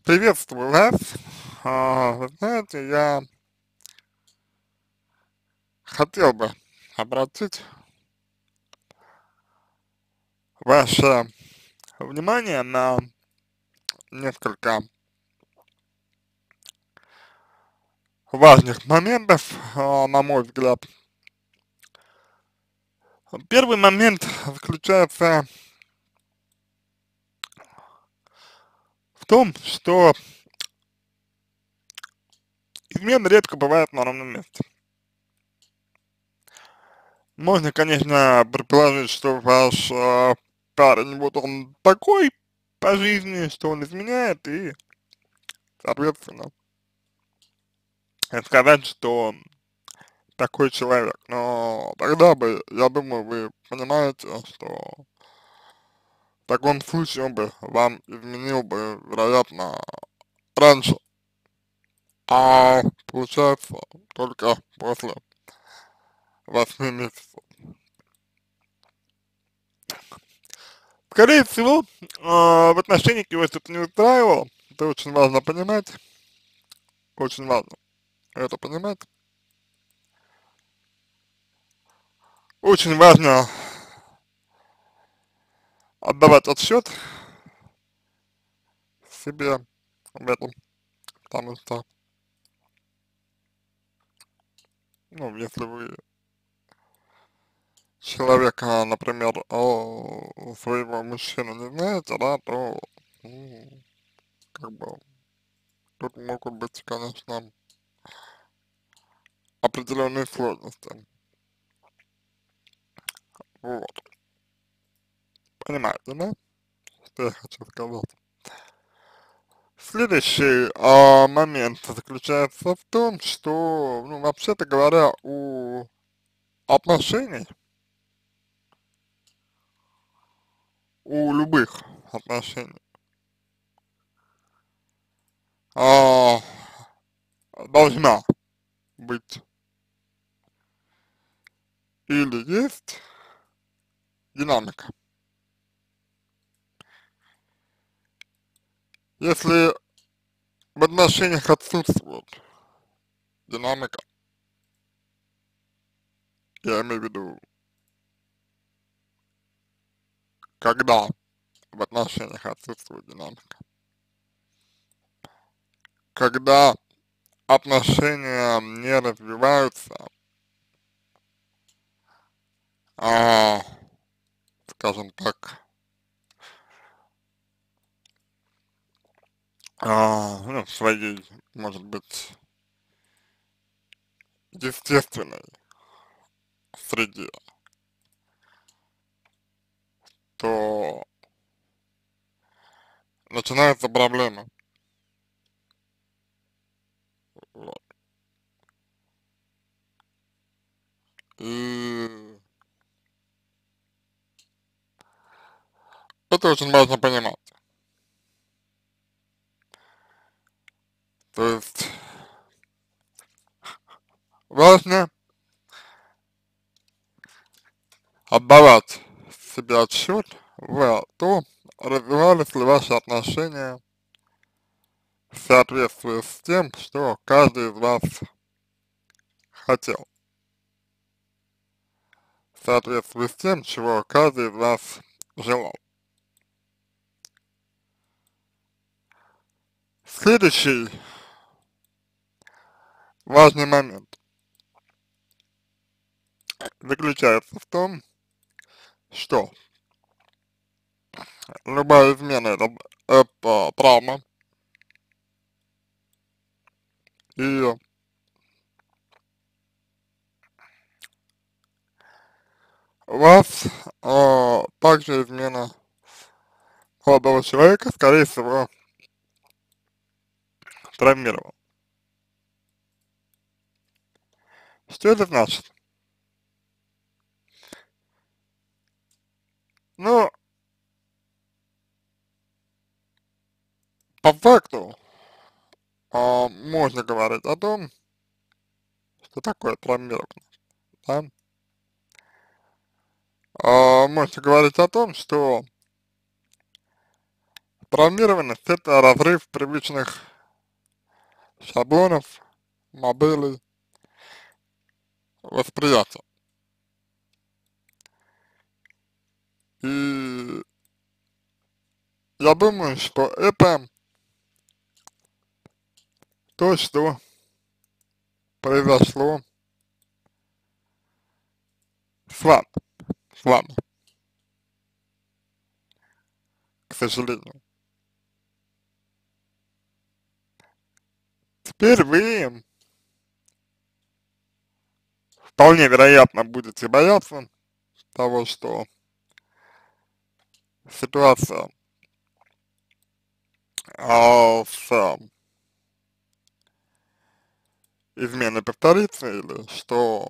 Приветствую вас. Вы знаете, я хотел бы обратить ваше внимание на несколько важных моментов, на мой взгляд. Первый момент заключается в том, что измена редко бывает на ровном месте. Можно, конечно, предположить, что ваш парень, вот он такой по жизни, что он изменяет, и, соответственно, сказать, что такой человек. Но тогда бы, я думаю, вы понимаете, что в таком случае он бы вам изменил бы, вероятно, раньше, а получается только после 8 месяцев. Скорее всего, в отношениях его что-то не устраивало, это очень важно понимать, очень важно это понимать. Очень важно отдавать отсчет себе в этом, потому что, ну, если вы человека, например, своего мужчину не знаете, да, то, ну, как бы, тут могут быть, конечно, определенные сложности. Вот. Понимаете, да, что я хочу сказать? Следующий момент заключается в том, что, ну, вообще-то говоря, у отношений, у любых отношений, а, должна быть или есть динамика. Если в отношениях отсутствует динамика, я имею в виду, когда в отношениях отсутствует динамика, когда отношения не развиваются, а, скажем так, ну, в своей, может быть, естественной среде, то начинаются проблемы. Вот. И это очень важно понимать. То есть важно отдавать себе отчет в том, развивались ли ваши отношения в соответствии с тем, что каждый из вас хотел, в соответствии с тем, чего каждый из вас желал. Следующий важный момент заключается в том, что любая измена это травма, и вас также измена молодого человека, скорее всего, травмировала. Что это значит? Ну, по факту, можно говорить о том, что такое травмирование, да? Можно говорить о том, что Травмированность — это разрыв привычных шаблонов, моделей восприятия. И я думаю, что это то, что произошло с вами, с вами, к сожалению. Теперь вы вполне вероятно будете бояться того, что ситуация с изменой повторится, или что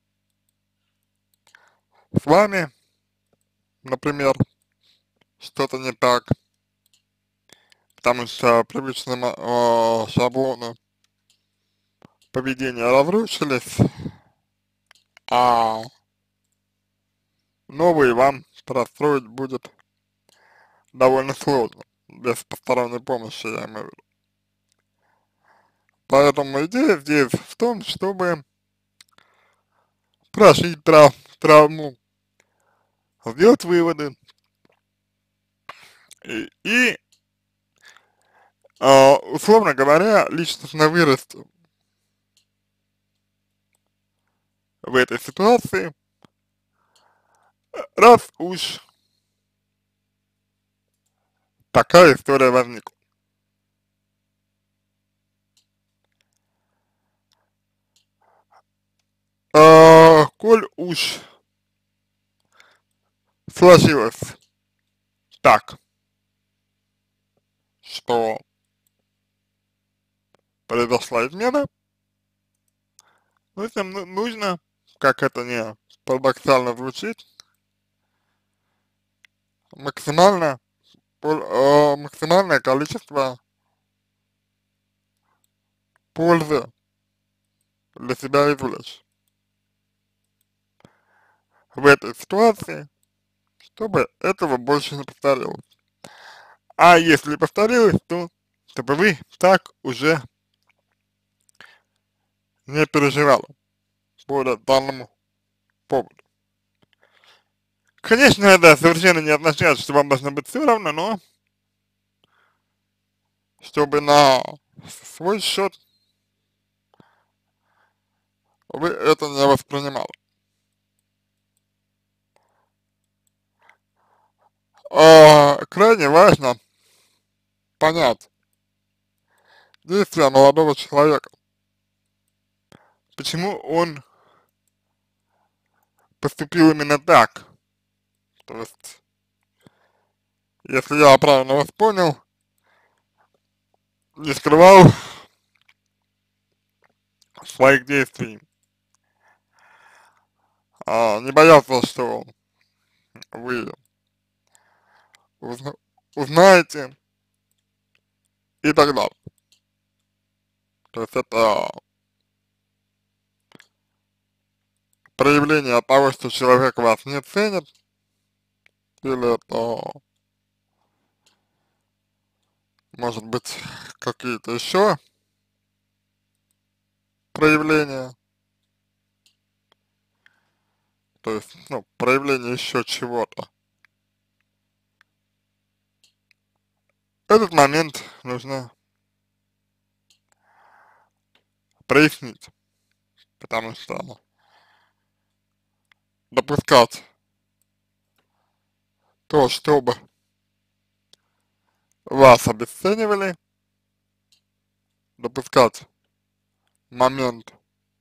с вами, например, что-то не так, потому что привычные шаблоны поведения разрушились, а новые вам простроить будет довольно сложно, без посторонней помощи, я имею в виду. Поэтому идея здесь в том, чтобы прожить травму, сделать выводы и условно говоря, личностно вырасти в этой ситуации, раз уж такая история возникла. Коль уж сложилось так, что произошла измена, нужно, как это не парадоксально звучит, максимально, максимальное количество пользы для себя извлечь в этой ситуации, чтобы этого больше не повторилось. А если повторилось, то чтобы вы так уже не переживали по данному поводу. Конечно, это совершенно не означает, что вам должно быть все равно, но чтобы на свой счет вы это не воспринимали. Крайне важно понять действия молодого человека, почему он поступил именно так. То есть, если я правильно вас понял, не скрывал своих действий, не боялся, что вы узна узнаете и так далее. То есть это проявление того, что человек вас не ценит, или это может быть какие-то еще проявления, то есть, ну, проявление еще чего-то. Этот момент нужно прояснить, потому что допускать то, чтобы вас обесценивали, допускать момент,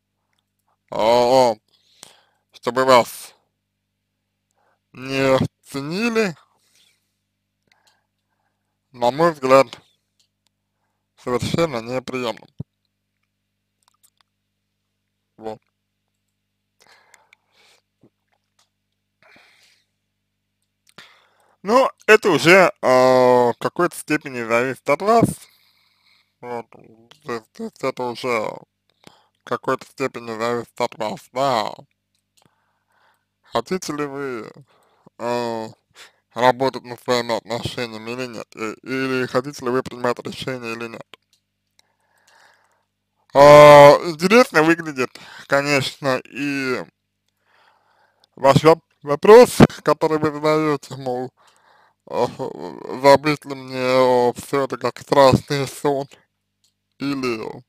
а, чтобы вас не ценили, на мой взгляд, совершенно неприемлем. Вот. Но это уже в какой-то степени зависит от вас. Вот. То есть это уже в какой-то степени зависит от вас, да. Хотите ли вы, э, работать над своими отношениями или нет, или хотите ли вы принимать решение или нет. Интересно выглядит, конечно, и ваш вопрос, который вы задаете, мол, забыть ли мне все это как страшный сон, или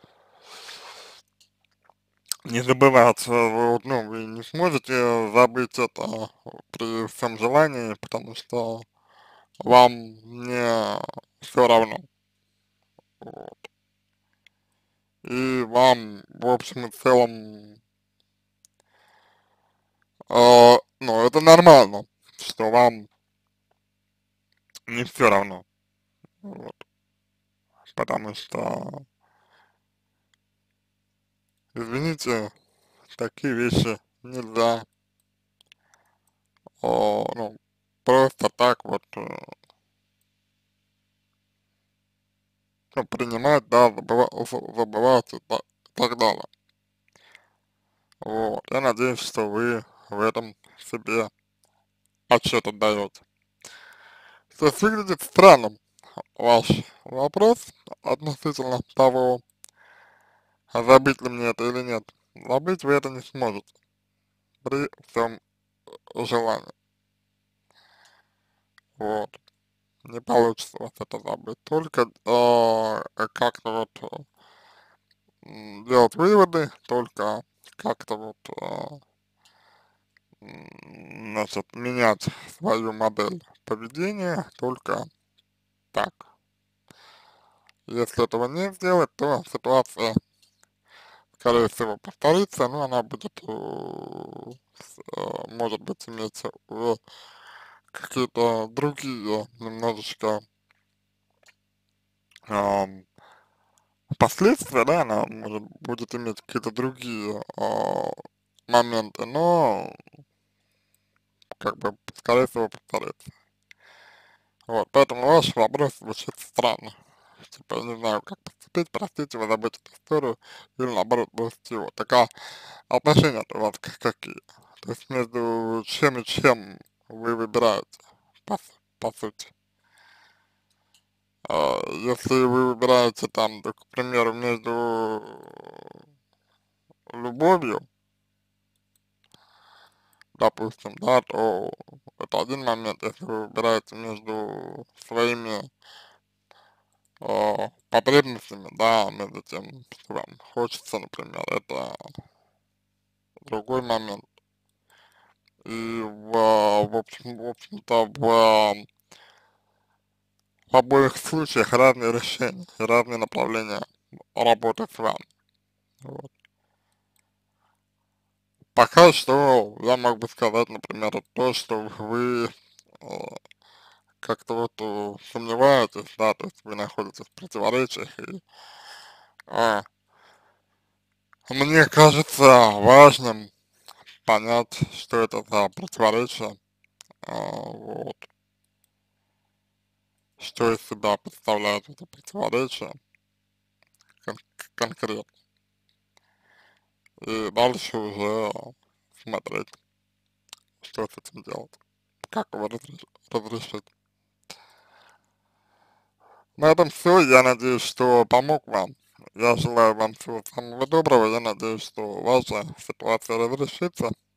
не забывать, вот, ну, вы не сможете забыть это при всем желании, потому что вам не все равно, вот. И вам, в общем и целом, ну, это нормально, что вам не все равно, вот, потому что, извините, такие вещи нельзя, ну, просто так вот, ну, принимать, да, забывать и так далее. Вот, я надеюсь, что вы в этом себе отчет отдаете. То есть выглядит странным ваш вопрос относительно того, забыть ли мне это или нет. Забыть вы это не сможете при всем желании. Вот. Не получится у вас это забыть. Только как-то вот делать выводы, только как-то вот значит, менять свою модель поведения только так. Если этого не сделать, то ситуация, скорее всего, повторится, но она будет, может быть, иметь какие-то другие немножечко ам, последствия, да, она может, будет иметь какие-то другие моменты, но как бы, скорее всего, повторится. Вот, поэтому ваш вопрос звучит странно. Типа, я не знаю, как поступить, простите, вы забыть эту историю, или наоборот, бросить его. Такая отношения у вас какие? То есть между чем и чем вы выбираете, по, по сути. Если вы выбираете там, так, к примеру, между любовью, допустим, да, то это один момент. Если вы выбираете между своими потребностями, да, между тем, что вам хочется, например, это другой момент. И в общем-то, в обоих случаях разные решения, разные направления работы с вами. Вот. Пока что я мог бы сказать, например, то, что вы э, как-то вот сомневаетесь, да, то есть вы находитесь в противоречиях, и э, мне кажется важным понять, что это за противоречие, вот, что из себя представляет это противоречие кон конкретно, и дальше уже смотреть, что с этим делать, как его разрешить. На этом все. Я надеюсь, что помог вам. Я желаю вам всего самого доброго. Я надеюсь, что ваша ситуация разрешится.